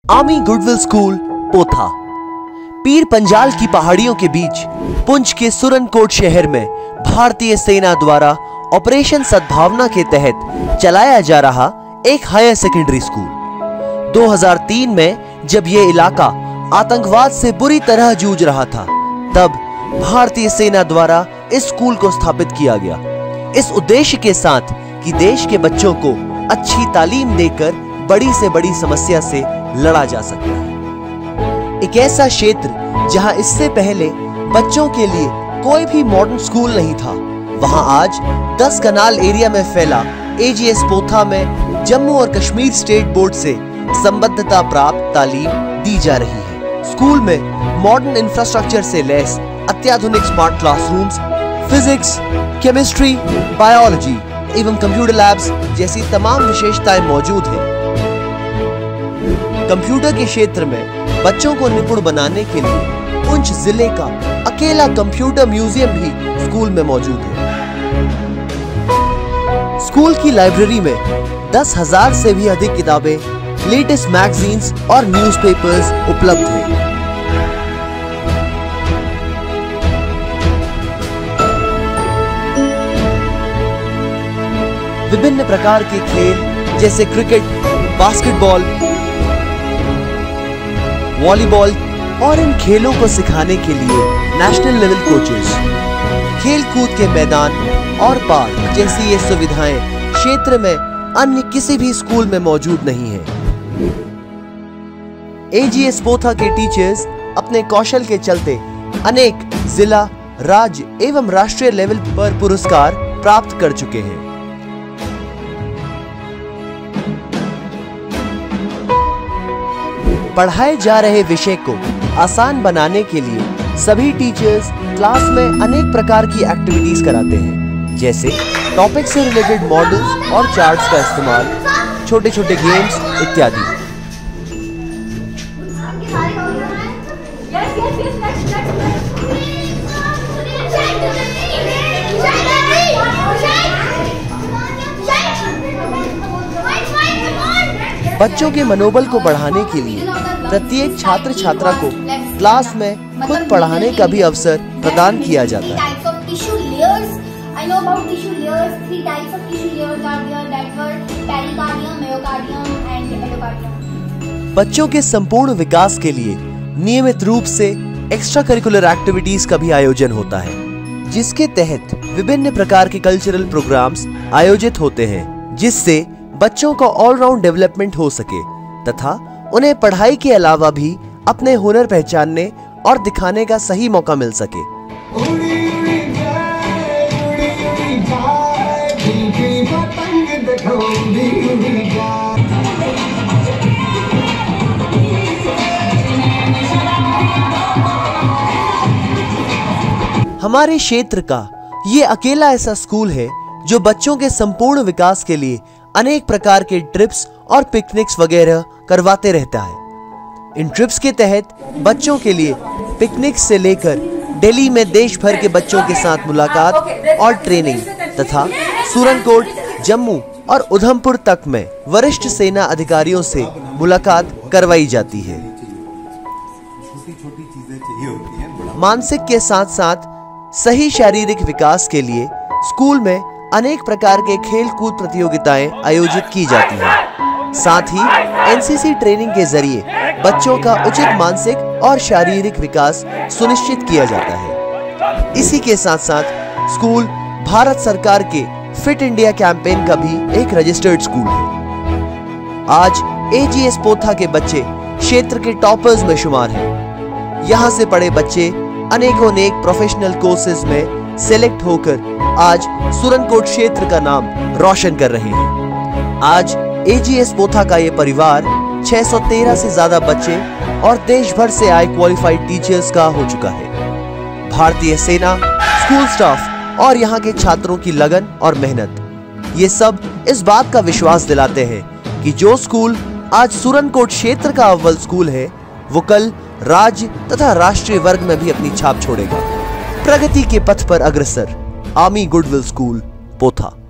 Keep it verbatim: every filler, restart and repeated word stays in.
Army goodwill school पोथा। पीर पंजाल की पहाड़ियों के बीच पुंछ के सुरनकोट शहर में भारतीय सेना द्वारा ऑपरेशन सद्भावना के तहत चलाया जा रहा एक हायर सेकेंडरी स्कूल। दो हज़ार तीन में जब यह इलाका आतंकवाद से बुरी तरह जूझ रहा था, तब भारतीय सेना द्वारा इस स्कूल को स्थापित किया गया, इस उद्देश्य के साथ कि देश के बच्चों को अच्छी तालीम देकर बड़ी से बड़ी समस्या से लड़ा जा सकता है। एक ऐसा क्षेत्र जहां इससे पहले बच्चों के लिए कोई भी मॉडर्न स्कूल नहीं था, वहां आज दस कनाल एरिया में फैला एजीएस पोथा में जम्मू और कश्मीर स्टेट बोर्ड से संबद्धता प्राप्त तालीम दी जा रही है। स्कूल में मॉडर्न इंफ्रास्ट्रक्चर से लैस अत्याधुनिक smart classrooms, physics, chemistry, biology एवं कंप्यूटर लैब्स जैसी तमाम विशेषताएं मौजूद हैं। कंप्यूटर के क्षेत्र में बच्चों को निपुण बनाने के लिए पुंछ जिले का अकेला कंप्यूटर म्यूजियम भी स्कूल में मौजूद है। स्कूल की लाइब्रेरी में दस हजार से भी अधिक किताबें, लेटेस्ट मैगजीन्स और न्यूज़पेपर्स उपलब्ध हैं। विभिन्न प्रकार के खेल जैसे क्रिकेट, बास्केटबॉल, वॉलीबॉल और इन खेलों को सिखाने के लिए नेशनल लेवल कोचेस, खेल कूद के मैदान और पार्क जैसी ये सुविधाएं क्षेत्र में अन्य किसी भी स्कूल में मौजूद नहीं है। एजीएस पोथा के टीचर्स अपने कौशल के चलते अनेक जिला, राज्य एवं राष्ट्रीय लेवल पर पुरस्कार प्राप्त कर चुके हैं। पढ़ाए जा रहे विषय को आसान बनाने के लिए सभी टीचर्स क्लास में अनेक प्रकार की एक्टिविटीज कराते हैं, जैसे टॉपिक से रिलेटेड मॉडल्स और चार्ट्स का इस्तेमाल, छोटे छोटे गेम्स इत्यादि। बच्चों के मनोबल को बढ़ाने के लिए प्रत्येक छात्र छात्रा को क्लास में खुद पढ़ाने का भी अवसर प्रदान किया जाता है। बच्चों के संपूर्ण विकास के लिए नियमित रूप से एक्स्ट्रा करिकुलर एक्टिविटीज का भी आयोजन होता है, जिसके तहत विभिन्न प्रकार के कल्चरल प्रोग्राम्स आयोजित होते हैं, जिससे बच्चों का ऑलराउंड डेवलपमेंट हो सके तथा उन्हें पढ़ाई के अलावा भी अपने हुनर पहचानने और दिखाने का सही मौका मिल सके। हमारे क्षेत्र का ये अकेला ऐसा स्कूल है जो बच्चों के संपूर्ण विकास के लिए अनेक प्रकार के ट्रिप्स और पिकनिक्स वगैरह करवाते रहता है। इन ट्रिप्स के तहत बच्चों के लिए पिकनिक से लेकर दिल्ली में देश भर के बच्चों के साथ मुलाकात और ट्रेनिंग तथा सुरनकोट, जम्मू और उधमपुर तक में वरिष्ठ सेना अधिकारियों से मुलाकात करवाई जाती है। मानसिक के साथ साथ सही शारीरिक विकास के लिए स्कूल में अनेक प्रकार के खेल कूद प्रतियोगिताएं आयोजित की जाती हैं। साथ ही एनसीसी ट्रेनिंग के जरिए बच्चों का उचित मानसिक और शारीरिक विकास सुनिश्चित किया जाता है। इसी के साथ साथ स्कूल भारत सरकार के फिट इंडिया कैंपेन का भी एक रजिस्टर्ड स्कूल है। आज एजीएस पोथा के बच्चे क्षेत्र के टॉपर्स में शुमार हैं। यहाँ से पढ़े बच्चे अनेकों अनेक प्रोफेशनल कोर्सेज में सेलेक्ट होकर आज सुरनकोट क्षेत्र का नाम रोशन कर रहे हैं। आज एजीएस पोथा का ये परिवार छह सौ तेरह से ज्यादा बच्चे और देश भर से आए क्वालिफाइड टीचर्स का हो चुका है। भारतीय सेना, स्कूल स्टाफ और यहाँ के छात्रों की लगन और मेहनत, ये सब इस बात का विश्वास दिलाते हैं कि जो स्कूल आज सुरनकोट क्षेत्र का अव्वल स्कूल है, वो कल राज्य तथा राष्ट्रीय वर्ग में भी अपनी छाप छोड़ेगा। प्रगति के पथ पर अग्रसर आर्मी गुडविल स्कूल पोथा।